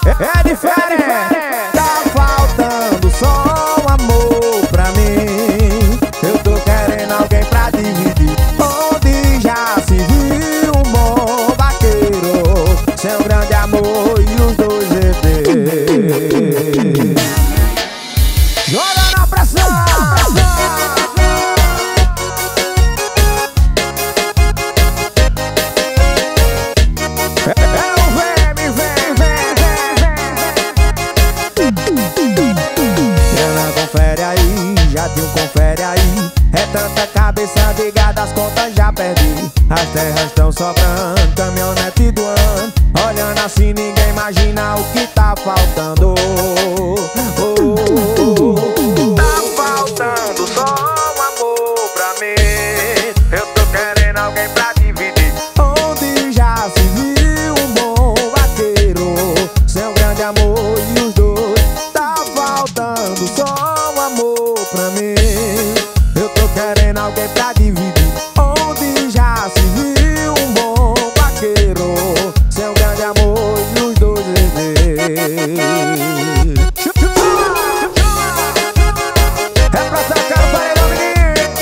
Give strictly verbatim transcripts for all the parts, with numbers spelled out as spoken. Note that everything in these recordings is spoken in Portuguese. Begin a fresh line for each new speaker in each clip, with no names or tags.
É diferente. Tá faltando só um amor pra mim. Eu tô querendo alguém pra dividir. Onde já se viu um bom vaqueiro, seu grande amor e os dois bebês. Joga na pressão. Confere aí, já tem um confere aí. É tanta cabeça ligada, as contas já perdi. As terras estão sobrando, caminhonete do ano. Olhando assim ninguém imagina o que tá faltando. Oh, oh, oh, oh. Tá faltando só um amor pra mim. Eu tô querendo alguém pra dividir. Onde já se viu um bom vaqueiro, seu grande amor e os dois. Tá faltando só amor pra mim. Eu tô querendo alguém pra dividir. Onde já se viu um bom vaqueiro, seu grande amor e os dois bebês. É pra sacar o paredão, menino.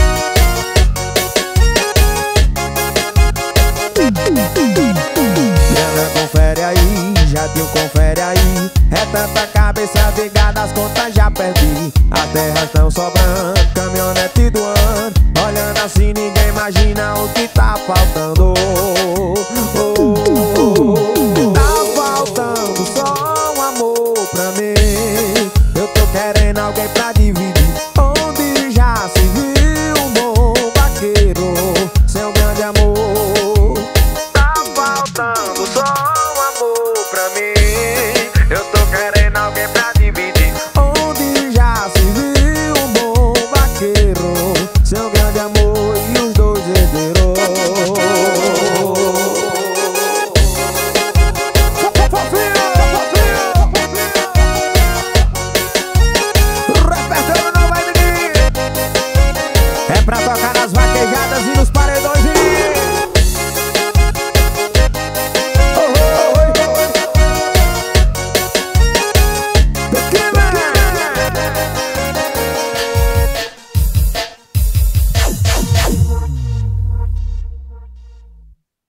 Grana, confere aí, já deu, confere aí. É tanta cabeça ligada, as contas já perdi. As terras estão sobrando, caminhonete do ano. Olhando assim ninguém imagina o que tá faltando. Oh, oh, oh. Tá faltando só um amor pra mim. Eu tô querendo alguém pra dividir. Onde já se viu um bom vaqueiro, seu grande amor. Tá faltando só um amor pra mim. Eu tô querendo alguém pra dividir. Onde já se viu um bom vaqueiro, seu grande amor e os dois herdeiros.